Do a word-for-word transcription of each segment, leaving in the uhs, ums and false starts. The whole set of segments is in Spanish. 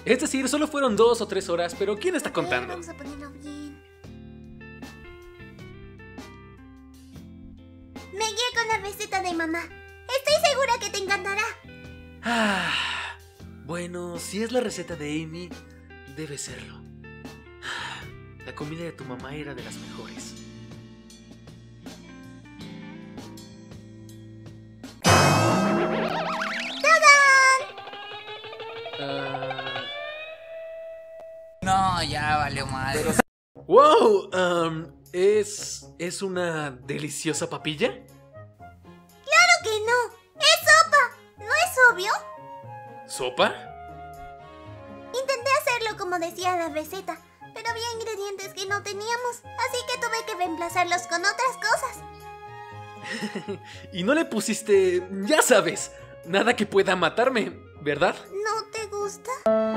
Es decir, solo fueron dos o tres horas, pero ¿quién está contando? Vamos a ponerlo bien. Me guié con la receta de mamá. Estoy segura que te encantará. Ah, bueno, si es la receta de Amy, debe serlo. La comida de tu mamá era de las mejores. Uh... No, ya valió madre. ¡Wow! Um, ¿es, ¿Es una deliciosa papilla? ¡Claro que no! ¡Es sopa! ¿No es obvio? ¿Sopa? Intenté hacerlo como decía la receta, pero había ingredientes que no teníamos, así que tuve que reemplazarlos con otras cosas. Y no le pusiste, ya sabes, nada que pueda matarme, ¿verdad? ¿No te gusta?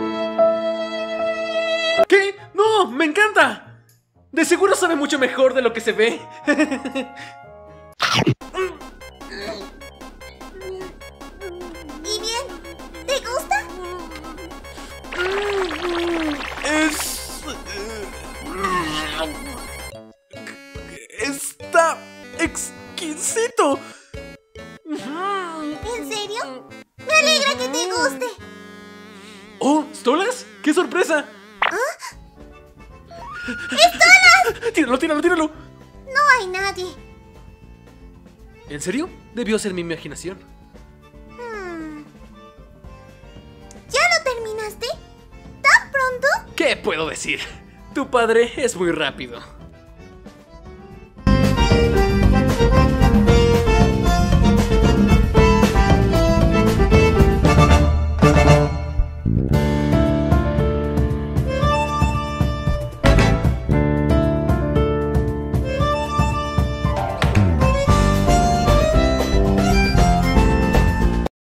¿Qué? ¡No! ¡Me encanta! De seguro sabe mucho mejor de lo que se ve. ¿Y bien? ¿Te gusta? Es... Está exquisito. ¿En serio? Me alegra que te guste. ¡Oh! ¿Stolas? ¡Qué sorpresa! ¿Ah? ¡Stolas! ¡Tíralo, tíralo, tíralo! No hay nadie. ¿En serio? Debió ser mi imaginación. Hmm. ¿Ya lo terminaste? ¿Tan pronto? ¿Qué puedo decir? Tu padre es muy rápido.